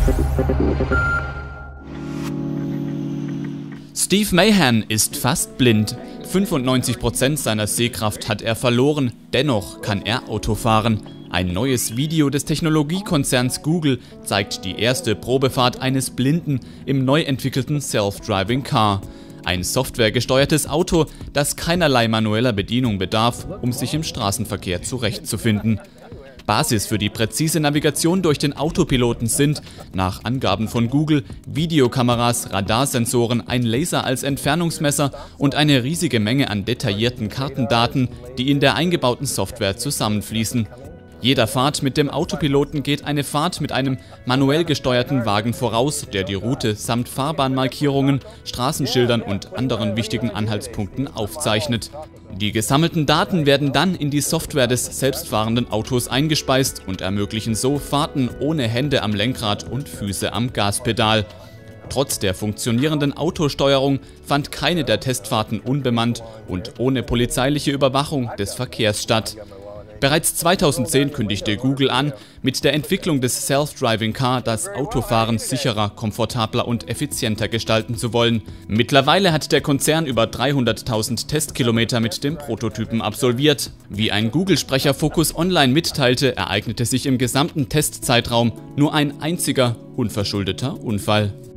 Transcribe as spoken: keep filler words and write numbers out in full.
Steve Mahan ist fast blind. fünfundneunzig Prozent seiner Sehkraft hat er verloren, dennoch kann er Auto fahren. Ein neues Video des Technologiekonzerns Google zeigt die erste Probefahrt eines Blinden im neu entwickelten Self-Driving Car. Ein softwaregesteuertes Auto, das keinerlei manueller Bedienung bedarf, um sich im Straßenverkehr zurechtzufinden. Basis für die präzise Navigation durch den Autopiloten sind, nach Angaben von Google, Videokameras, Radarsensoren, ein Laser als Entfernungsmesser und eine riesige Menge an detaillierten Kartendaten, die in der eingebauten Software zusammenfließen. Jeder Fahrt mit dem Autopiloten geht eine Fahrt mit einem manuell gesteuerten Wagen voraus, der die Route samt Fahrbahnmarkierungen, Straßenschildern und anderen wichtigen Anhaltspunkten aufzeichnet. Die gesammelten Daten werden dann in die Software des selbstfahrenden Autos eingespeist und ermöglichen so Fahrten ohne Hände am Lenkrad und Füße am Gaspedal. Trotz der funktionierenden Autosteuerung fand keine der Testfahrten unbemannt und ohne polizeiliche Überwachung des Verkehrs statt. Bereits zweitausendzehn kündigte Google an, mit der Entwicklung des Self-Driving Car das Autofahren sicherer, komfortabler und effizienter gestalten zu wollen. Mittlerweile hat der Konzern über dreihunderttausend Testkilometer mit dem Prototypen absolviert. Wie ein Google-Sprecher Focus Online mitteilte, ereignete sich im gesamten Testzeitraum nur ein einziger unverschuldeter Unfall.